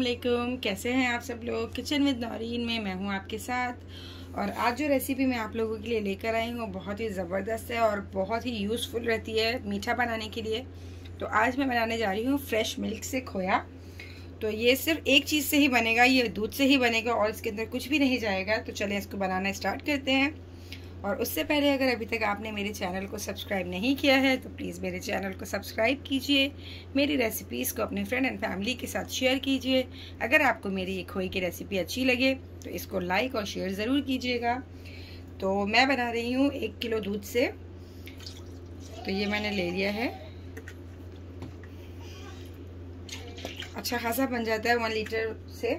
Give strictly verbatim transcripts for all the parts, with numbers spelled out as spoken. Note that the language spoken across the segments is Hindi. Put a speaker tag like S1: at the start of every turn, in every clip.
S1: वालेकुम, कैसे हैं आप सब लोग। किचन विद नौरीन में मैं हूं आपके साथ। और आज जो रेसिपी मैं आप लोगों के लिए लेकर आई हूं बहुत ही ज़बरदस्त है और बहुत ही यूज़फुल रहती है मीठा बनाने के लिए। तो आज मैं बनाने जा रही हूं फ्रेश मिल्क से खोया। तो ये सिर्फ एक चीज़ से ही बनेगा, ये दूध से ही बनेगा और इसके अंदर कुछ भी नहीं जाएगा। तो चलें इसको बनाना स्टार्ट करते हैं। और उससे पहले अगर अभी तक आपने मेरे चैनल को सब्सक्राइब नहीं किया है तो प्लीज़ मेरे चैनल को सब्सक्राइब कीजिए। मेरी रेसिपीज़ को अपने फ्रेंड एंड फैमिली के साथ शेयर कीजिए। अगर आपको मेरी ये खोए की रेसिपी अच्छी लगे तो इसको लाइक और शेयर ज़रूर कीजिएगा। तो मैं बना रही हूँ एक किलो दूध से। तो ये मैंने ले लिया है, अच्छा खासा बन जाता है वन लीटर से।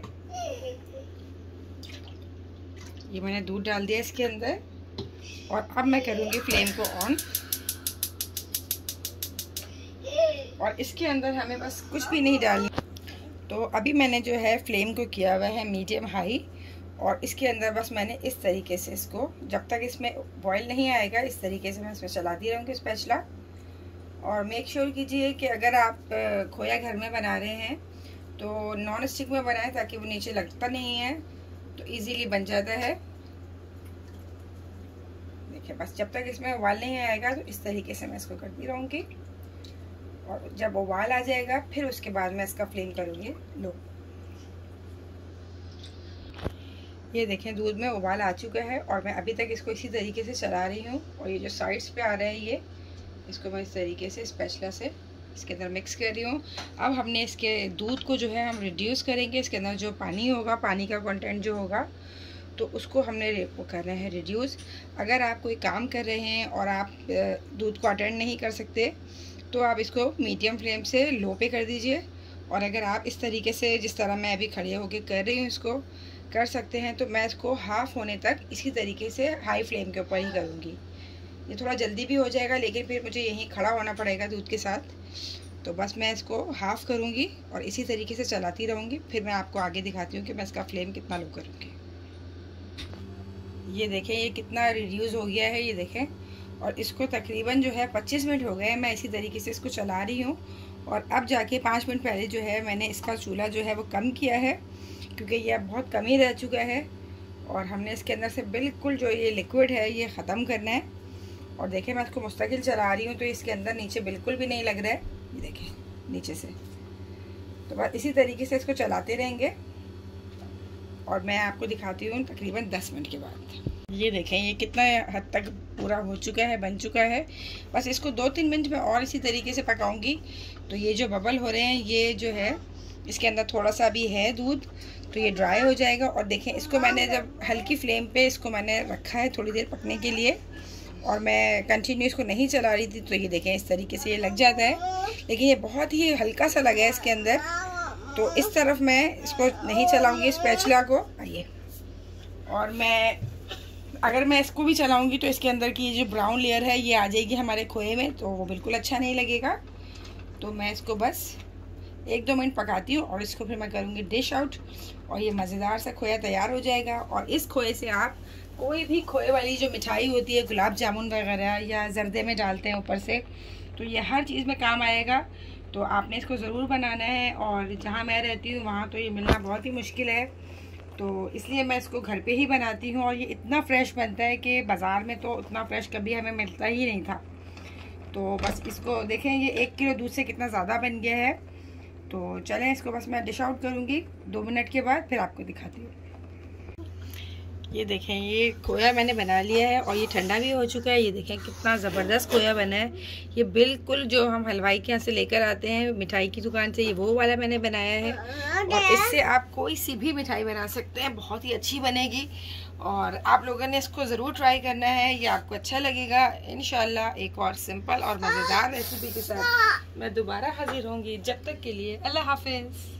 S1: ये मैंने दूध डाल दिया इसके अंदर और अब मैं करूँगी फ्लेम को ऑन। और इसके अंदर हमें बस कुछ भी नहीं डालना। तो अभी मैंने जो है फ्लेम को किया हुआ है मीडियम हाई और इसके अंदर बस मैंने इस तरीके से इसको, जब तक इसमें बॉईल नहीं आएगा इस तरीके से मैं इसमें चलाती रहूँगी स्पैचुला। और मेक श्योर कीजिए कि अगर आप खोया घर में बना रहे हैं तो नॉन स्टिक में बनाएं ताकि वो नीचे लगता नहीं है, तो इजीली बन जाता है। देखिए बस जब तक इसमें उबाल नहीं आएगा तो इस तरीके से मैं इसको करती रहूँगी। और जब उबाल आ जाएगा फिर उसके बाद मैं इसका फ्लेम करूँगी लो। ये देखें दूध में उबाल आ चुका है और मैं अभी तक इसको इसी तरीके से चला रही हूँ। और ये जो साइड्स पे आ रहा है ये, इसको मैं इस तरीके से स्पैचुला से इसके अंदर मिक्स कर रही हूँ। अब हमने इसके दूध को जो है हम रिड्यूस करेंगे। इसके अंदर जो पानी होगा, पानी का कंटेंट जो होगा, तो उसको हमने वो करना है रिड्यूस। अगर आप कोई काम कर रहे हैं और आप दूध को अटेंड नहीं कर सकते तो आप इसको मीडियम फ्लेम से लो पे कर दीजिए। और अगर आप इस तरीके से जिस तरह मैं अभी खड़े होकर कर रही हूँ इसको कर सकते हैं तो मैं इसको हाफ़ होने तक इसी तरीके से हाई फ्लेम के ऊपर ही करूँगी। ये थोड़ा जल्दी भी हो जाएगा लेकिन फिर मुझे यहीं खड़ा होना पड़ेगा दूध के साथ। तो बस मैं इसको हाफ़ करूँगी और इसी तरीके से चलाती रहूँगी। फिर मैं आपको आगे दिखाती हूँ कि मैं इसका फ्लेम कितना लो करूँगी। ये देखें ये कितना रिड्यूस हो गया है, ये देखें। और इसको तकरीबन जो है पच्चीस मिनट हो गए हैं मैं इसी तरीके से इसको चला रही हूँ। और अब जाके पाँच मिनट पहले जो है मैंने इसका चूल्हा जो है वो कम किया है क्योंकि यह बहुत कम ही रह चुका है। और हमने इसके अंदर से बिल्कुल जो ये लिक्विड है ये ख़त्म करना है। और देखें मैं इसको मुस्तकिल चला रही हूँ तो इसके अंदर नीचे बिल्कुल भी नहीं लग रहा है, ये देखें नीचे से। तो बस इसी तरीके से इसको चलाते रहेंगे और मैं आपको दिखाती हूँ तकरीबन दस मिनट के बाद। ये देखें ये कितना हद तक पूरा हो चुका है, बन चुका है। बस इसको दो तीन मिनट में और इसी तरीके से पकाऊंगी। तो ये जो बबल हो रहे हैं ये जो है इसके अंदर थोड़ा सा भी है दूध, तो ये ड्राई हो जाएगा। और देखें इसको मैंने जब हल्की फ्लेम पे इसको मैंने रखा है थोड़ी देर पकने के लिए और मैं कंटिन्यू इसको नहीं चला रही थी। तो ये देखें इस तरीके से ये लग जाता है, लेकिन ये बहुत ही हल्का सा लगा है इसके अंदर। तो इस तरफ मैं इसको नहीं चलाऊंगी स्पैचुला को। आइए, और मैं अगर मैं इसको भी चलाऊंगी तो इसके अंदर की ये जो ब्राउन लेयर है ये आ जाएगी हमारे खोए में, तो वो बिल्कुल अच्छा नहीं लगेगा। तो मैं इसको बस एक दो मिनट पकाती हूँ और इसको फिर मैं करूँगी डिश आउट और ये मज़ेदार सा खोया तैयार हो जाएगा। और इस खोए से आप कोई भी खोए वाली जो मिठाई होती है, गुलाब जामुन वगैरह या जर्दे में डालते हैं ऊपर से, तो ये हर चीज़ में काम आएगा। तो आपने इसको ज़रूर बनाना है। और जहाँ मैं रहती हूँ वहाँ तो ये मिलना बहुत ही मुश्किल है, तो इसलिए मैं इसको घर पे ही बनाती हूँ। और ये इतना फ्रेश बनता है कि बाज़ार में तो उतना फ्रेश कभी हमें मिलता ही नहीं था। तो बस इसको देखें ये एक किलो दूध से कितना ज़्यादा बन गया है। तो चलें इसको बस मैं डिश आउट करूँगी दो मिनट के बाद, फिर आपको दिखाती हूँ। ये देखें ये खोया मैंने बना लिया है और ये ठंडा भी हो चुका है। ये देखें कितना ज़बरदस्त खोया बना है। ये बिल्कुल जो हम हलवाई के यहाँ से लेकर आते हैं मिठाई की दुकान से, ये वो वाला मैंने बनाया है। और इससे आप कोई सी भी मिठाई बना सकते हैं, बहुत ही अच्छी बनेगी। और आप लोगों ने इसको ज़रूर ट्राई करना है, ये आपको अच्छा लगेगा इंशाल्लाह। एक और सिंपल और मज़ेदार रेसिपी के साथ मैं दोबारा हाजिर होंगी। जब तक के लिए अल्लाह हाफिज़।